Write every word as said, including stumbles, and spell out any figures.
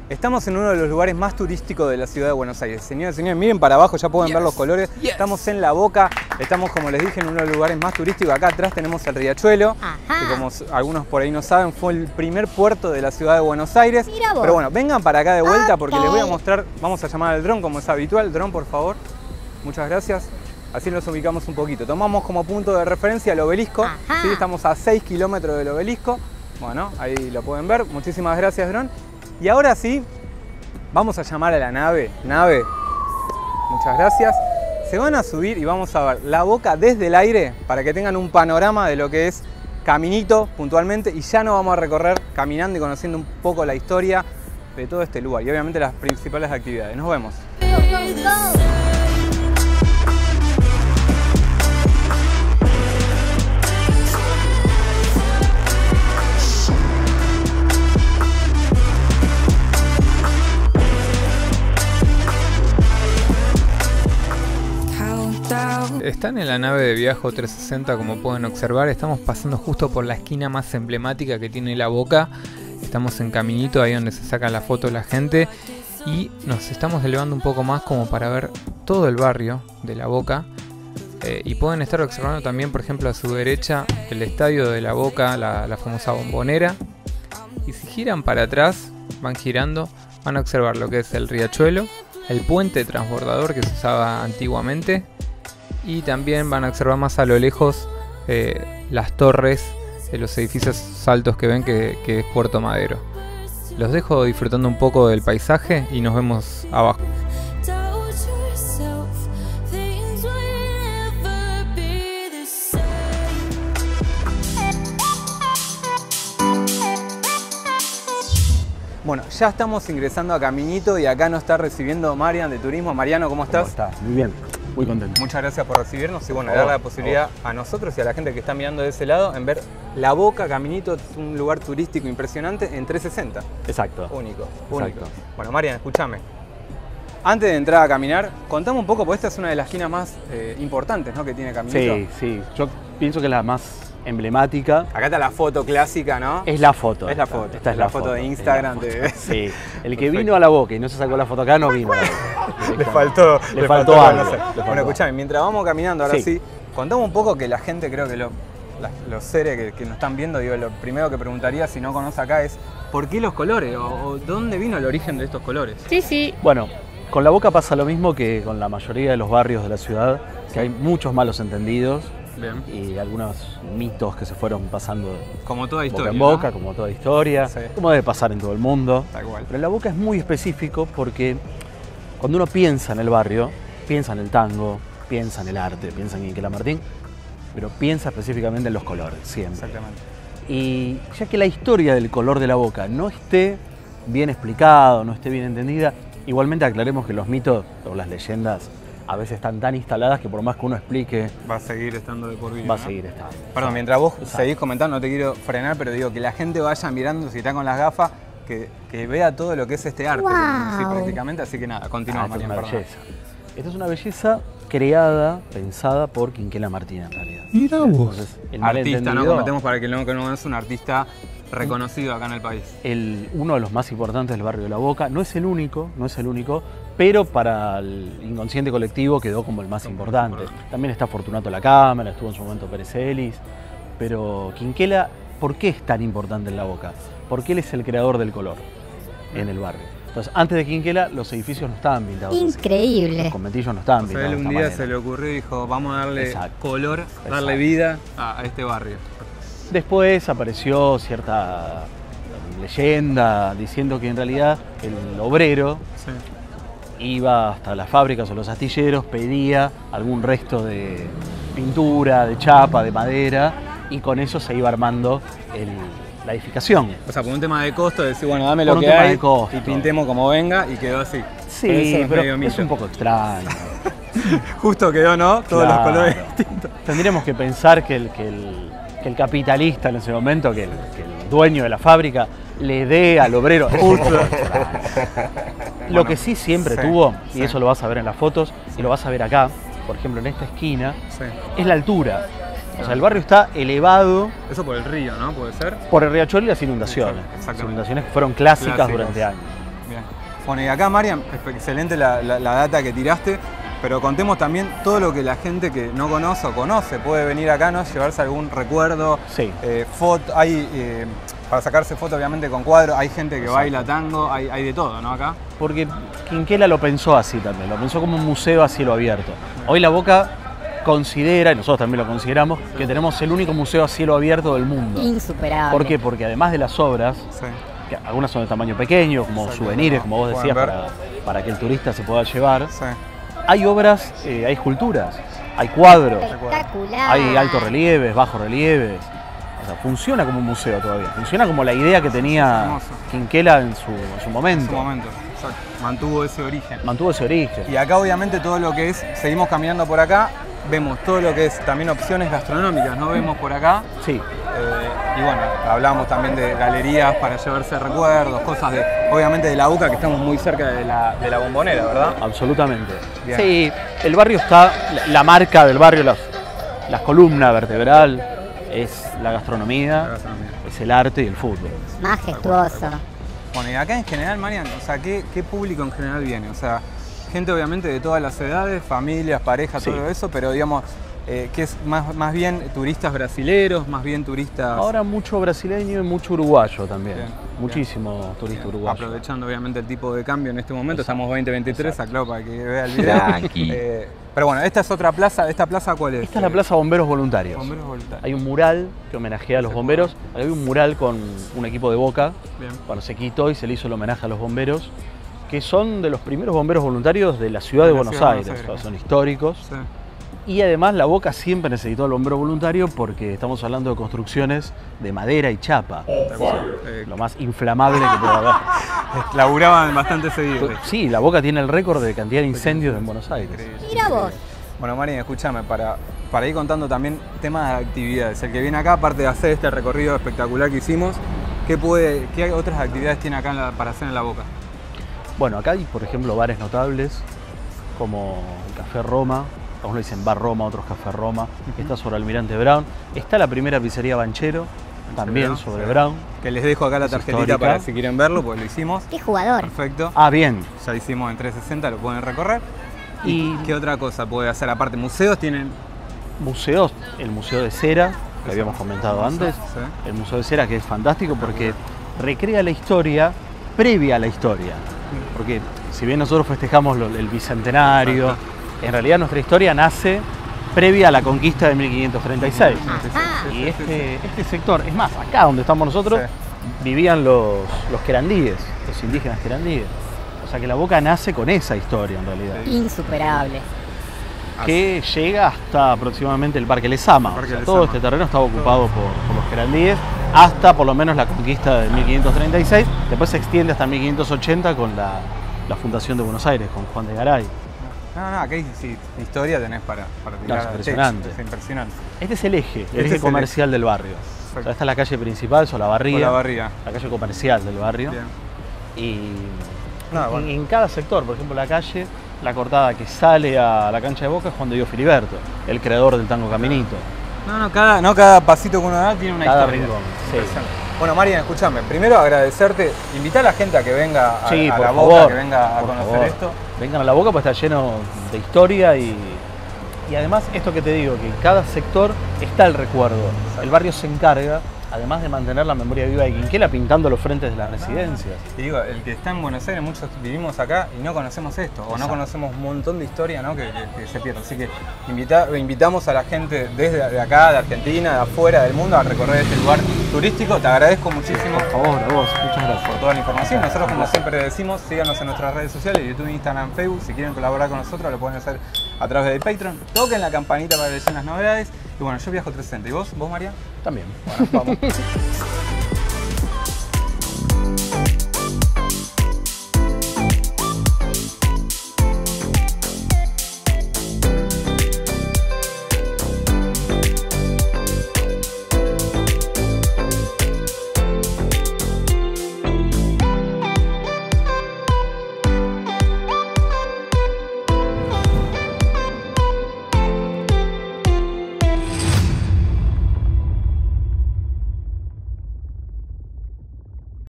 Estamos en uno de los lugares más turísticos de la ciudad de Buenos Aires. Señores, señores, miren para abajo, ya pueden yes. ver los colores. Yes. Estamos en La Boca, estamos, como les dije, en uno de los lugares más turísticos. Acá atrás tenemos el Riachuelo, Ajá. que como algunos por ahí no saben, fue el primer puerto de la ciudad de Buenos Aires. Pero bueno, vengan para acá de vuelta porque okay. les voy a mostrar, vamos a llamar al dron como es habitual. Dron, por favor. Muchas gracias. Así nos ubicamos un poquito. Tomamos como punto de referencia el obelisco. ¿Sí? Estamos a seis kilómetros del obelisco. Bueno, ahí lo pueden ver. Muchísimas gracias, dron. Y ahora sí, vamos a llamar a la nave. Nave, muchas gracias. Se van a subir y vamos a ver La Boca desde el aire para que tengan un panorama de lo que es Caminito puntualmente. Y ya nos vamos a recorrer caminando y conociendo un poco la historia de todo este lugar. Y obviamente las principales actividades. Nos vemos. Go, go, go. Están en la nave de Viajo trescientos sesenta, como pueden observar. Estamos pasando justo por la esquina más emblemática que tiene La Boca. Estamos en Caminito, ahí donde se saca la foto la gente. Y nos estamos elevando un poco más como para ver todo el barrio de La Boca. Eh, y pueden estar observando también, por ejemplo, a su derecha, el estadio de La Boca, la, la famosa Bombonera. Y si giran para atrás, van girando, van a observar lo que es el Riachuelo, el puente transbordador que se usaba antiguamente. Y también van a observar más a lo lejos eh, las torres de los edificios altos que ven que, que es Puerto Madero. Los dejo disfrutando un poco del paisaje y nos vemos abajo. Bueno, ya estamos ingresando a Caminito y acá nos está recibiendo Marian de Turismo. Mariano, ¿cómo estás? ¿Cómo estás? Muy bien, muy contento. Muchas gracias por recibirnos y bueno, oh, dar la posibilidad oh. a nosotros y a la gente que está mirando de ese lado en ver La Boca. Caminito es un lugar turístico impresionante en trescientos sesenta. Exacto. Único, Exacto. único. Bueno, Marian, escúchame. Antes de entrar a caminar, contame un poco, porque esta es una de las esquinas más eh, importantes, ¿no?, que tiene Caminito. Sí, sí. Yo pienso que es la más emblemática. Acá está la foto clásica, ¿no? Es la foto. Es la foto. Esta es la, la foto, foto de Instagram. foto. De... Sí. El que vino a La Boca y no se sacó la foto acá no vino a La Boca. le faltó, le, le faltó, faltó algo. Le bueno, escuchame, mientras vamos caminando, ahora sí, sí contame un poco que la gente, creo que lo, la, los seres que, que nos están viendo, digo, lo primero que preguntaría si no conoce acá es ¿por qué los colores? O, o ¿dónde vino el origen de estos colores? Sí, sí. Bueno, con La Boca pasa lo mismo que con la mayoría de los barrios de la ciudad, que hay muchos malos entendidos. Bien. Y algunos mitos que se fueron pasando como toda historia, boca en boca, ¿no? como toda historia, sí. como debe pasar en todo el mundo. Tal cual. Pero en La Boca es muy específico porque cuando uno piensa en el barrio, piensa en el tango, piensa en el arte, piensa en Quinquela Martín, pero piensa específicamente en los colores, siempre. Exactamente. Y ya que la historia del color de La Boca no esté bien explicado, no esté bien entendida, igualmente aclaremos que los mitos o las leyendas a veces están tan instaladas que por más que uno explique... Va a seguir estando de por vida, Va a ¿no? seguir estando. Perdón, mientras vos Exacto. seguís comentando, no te quiero frenar, pero digo que la gente vaya mirando, si está con las gafas, que, que vea todo lo que es este arte, wow. sí, prácticamente. Así que nada, continúa, ah, esta Marian, es una perdón. belleza. Esta es una belleza creada, pensada por Quinquela Martín en realidad. Mira vos. Entonces, el Artista, ¿no? Comentemos para que no, que no es un artista reconocido acá en el país. El, uno de los más importantes del barrio de La Boca, no es el único, no es el único, pero para el inconsciente colectivo quedó como el más importante. También está Fortunato La Cámara, estuvo en su momento Pérez Celis, pero Quinquela, ¿por qué es tan importante en La Boca? Porque él es el creador del color en el barrio. Entonces, antes de Quinquela, los edificios no estaban pintados. Increíble. Así. Los conventillos no estaban o sea, pintados. Él un de día manera. se le ocurrió y dijo, vamos a darle Exacto. color, Exacto. darle vida a, a este barrio. Después apareció cierta leyenda diciendo que en realidad el obrero sí. iba hasta las fábricas o los astilleros, pedía algún resto de pintura, de chapa, de madera, y con eso se iba armando el, la edificación. O sea, por un tema de costo, decir, bueno, dame lo por que un tema hay de costo. y pintemos como venga, y quedó así. Sí, pero, pero es un poco extraño. Justo quedó, ¿no? Todos claro. los colores distintos. Tendríamos que pensar que el, que el, que el capitalista en ese momento, que el, que el dueño de la fábrica, le dé al obrero. Justo. Lo bueno, que sí siempre sí, tuvo, y sí. eso lo vas a ver en las fotos, y lo vas a ver acá, por ejemplo en esta esquina, sí. es la altura. O sea, el barrio está elevado. Eso por el río, ¿no? ¿Puede ser? Por el riachuelo y las inundaciones. Las inundaciones que fueron clásicas Clásicos. durante años. Bien. Bueno, y acá, Marian, excelente la, la, la data que tiraste, pero contemos también todo lo que la gente que no conoce o conoce puede venir acá, ¿no? Llevarse algún recuerdo, sí. eh, foto, hay, eh, para sacarse foto obviamente con cuadros, hay gente que Exacto. baila tango, hay, hay de todo, ¿no? Acá. Porque Quinquela lo pensó así también, lo pensó como un museo a cielo abierto. Hoy La Boca considera, y nosotros también lo consideramos, sí. que tenemos el único museo a cielo abierto del mundo. Insuperable. ¿Por qué? Porque además de las obras, sí. que algunas son de tamaño pequeño, como Exacto. souvenirs, como vos decías, para, para que el turista se pueda llevar, sí. hay obras, eh, hay esculturas, hay cuadros, espectacular. Hay altos relieves, bajos relieves. O sea, funciona como un museo todavía, funciona como la idea que tenía Quinquela en su, en su momento. En su momento, exacto. Mantuvo ese origen. Mantuvo ese origen. Y acá obviamente todo lo que es, seguimos caminando por acá, vemos todo lo que es también opciones gastronómicas, ¿no? Vemos por acá. Sí. Eh, y bueno, hablamos también de galerías para llevarse recuerdos, cosas de, obviamente de La Boca, que estamos muy cerca de la, de la Bombonera, ¿verdad? Absolutamente. Bien. Sí, el barrio está, la, la marca del barrio, las, las columna vertebral, es la gastronomía, la gastronomía, es el arte y el fútbol. Majestuoso. Bueno, y acá en general, Marian, o sea, ¿qué, qué público en general viene? O sea, gente obviamente de todas las edades, familias, parejas, sí. todo eso, pero digamos, eh, que es más, más bien turistas brasileros, más bien turistas... Ahora mucho brasileño y mucho uruguayo también, bien, muchísimo bien. turista bien. uruguayo. Aprovechando obviamente el tipo de cambio en este momento, Exacto. estamos veinte veintitrés, aclaro para que vea el video. eh, pero bueno, esta es otra plaza, ¿esta plaza cuál es? Esta es la Plaza Bomberos Voluntarios. Bomberos Voluntarios. Hay un mural que homenajea a los bomberos, hay un mural con un equipo de Boca, bien. Bueno, se quitó y se le hizo el homenaje a los bomberos, que son de los primeros bomberos voluntarios de la ciudad de, de Buenos, ciudad Aires, Buenos Aires, o sea, son históricos. Sí. Y además La Boca siempre necesitó al bombero voluntario porque estamos hablando de construcciones de madera y chapa. Eh, lo más inflamable que pueda haber. Laburaban bastante seguido. Sí, La Boca tiene el récord de cantidad de incendios en Buenos Aires. Mira vos. Bueno, Marian, escúchame, para, para ir contando también temas de actividades. El que viene acá, aparte de hacer este recorrido espectacular que hicimos, ¿qué, puede, qué otras actividades tiene acá en la, para hacer en La Boca? Bueno, acá hay, por ejemplo, bares notables, como el Café Roma, algunos dicen Bar Roma, otros Café Roma, uh-huh. está sobre Almirante Brown. Está la primera pizzería Banchero, también Brown, sobre sí. Brown. Que les dejo acá la tarjetita histórica. Para si quieren verlo, porque lo hicimos. ¡Qué jugador! Perfecto. Ah, bien. Ya hicimos en trescientos sesenta, lo pueden recorrer. ¿Y qué otra cosa puede hacer? Aparte, museos tienen... Museos, el Museo de Cera, que habíamos comentado antes. Sí. El Museo de Cera, que es fantástico porque recrea la historia previa a la historia. Porque si bien nosotros festejamos el bicentenario, en realidad nuestra historia nace previa a la conquista de mil quinientos treinta y seis. Ajá. Y este, este sector, es más, acá donde estamos nosotros, sí. vivían los, los querandíes, los indígenas querandíes. O sea que La Boca nace con esa historia en realidad. Insuperable. Que llega hasta aproximadamente el Parque Lezama. O sea, todo este terreno estaba ocupado por, por los querandíes hasta por lo menos la conquista de mil quinientos treinta y seis. Después se extiende hasta mil quinientos ochenta con la, la fundación de Buenos Aires, con Juan de Garay. No, no, aquí sí, historia tenés para, para tirar. No, es impresionante. Es impresionante. Este es el eje, el este eje comercial el eje. del barrio. O sea, esta es la calle principal, Solabarría. Solabarría. La calle comercial del barrio. Bien. Y no, bueno. en, en cada sector, por ejemplo, la calle, la cortada que sale a la cancha de Boca es Juan de Dios Filiberto, el creador del tango Caminito. No, no, cada, no, cada pasito que uno da tiene una cada historia. Rincón, sí. Bueno, Marian, escúchame, primero agradecerte, invita a la gente a que venga a, sí, a por La favor, Boca, que venga a conocer favor. esto. Vengan a La Boca, pues está lleno de historia y, y además esto que te digo, que en cada sector está el recuerdo. Exacto. El barrio se encarga, además de mantener la memoria viva de Quinquela, pintando los frentes de las residencias. Y digo, el que está en Buenos Aires, muchos vivimos acá y no conocemos esto, o no conocemos un montón de historia, ¿no? que, que, que se pierde. Así que invita, invitamos a la gente desde de acá, de Argentina, de afuera del mundo, a recorrer este lugar turístico. Te agradezco muchísimo. Por favor, a vos, muchas gracias por toda la información. Nosotros, como siempre decimos, síganos en nuestras redes sociales, YouTube, Instagram, Facebook. Si quieren colaborar con nosotros, lo pueden hacer a través del Patreon. Toquen la campanita para que les lleguen las novedades. Y bueno, yo viajo trescientos sesenta. ¿Y vos? ¿Vos, María? También. Bueno, vamos.